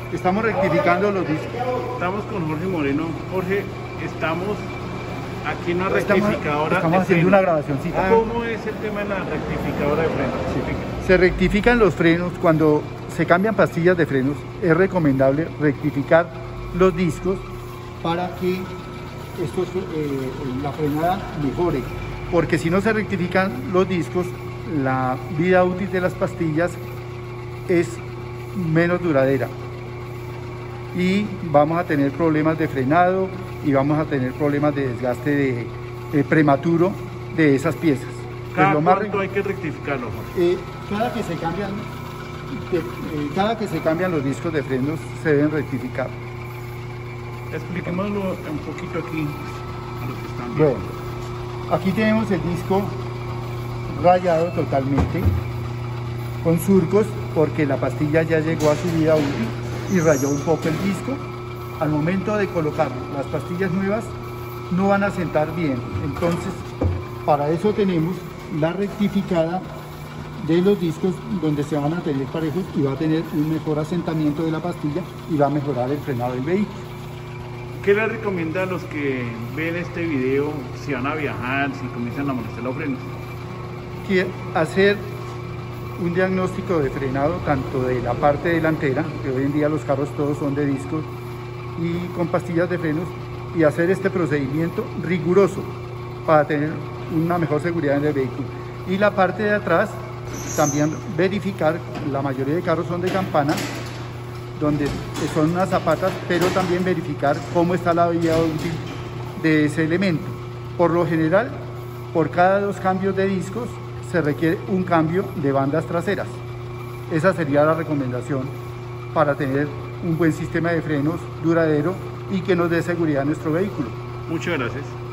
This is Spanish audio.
Estamos rectificando los discos. Estamos con Jorge Moreno. Jorge, estamos aquí en una rectificadora. Estamos haciendo una grabacióncita. ¿Cómo es el tema de la rectificadora de frenos? Sí. Se rectifican los frenos cuando se cambian pastillas de frenos. Es recomendable rectificar los discos para que la frenada mejore, porque si no se rectifican los discos, la vida útil de las pastillas es menos duradera y vamos a tener problemas de frenado y vamos a tener problemas de desgaste prematuro de esas piezas. ¿Cada cuánto hay que rectificarlo, Jorge? Cada que se cambian los discos de frenos se deben rectificar. Expliquémoslo un poquito aquí a los que están viendo. Bueno, aquí tenemos el disco rayado totalmente con surcos porque la pastilla ya llegó a su vida útil y rayó un poco el disco. Al momento de colocar las pastillas nuevas no van a sentar bien, entonces para eso tenemos la rectificada de los discos donde se van a tener parejos y va a tener un mejor asentamiento de la pastilla y va a mejorar el frenado del vehículo. ¿Qué le recomienda a los que ven este video si van a viajar, si comienzan a molestar los frenos? Que hacer un diagnóstico de frenado tanto de la parte delantera, que hoy en día los carros todos son de discos y con pastillas de frenos, y hacer este procedimiento riguroso para tener una mejor seguridad en el vehículo. Y la parte de atrás también verificar, la mayoría de carros son de campana, donde son unas zapatas, pero también verificar cómo está la vida útil de ese elemento. Por lo general, por cada 2 cambios de discos se requiere un cambio de bandas traseras. Esa sería la recomendación para tener un buen sistema de frenos duradero y que nos dé seguridad a nuestro vehículo. Muchas gracias.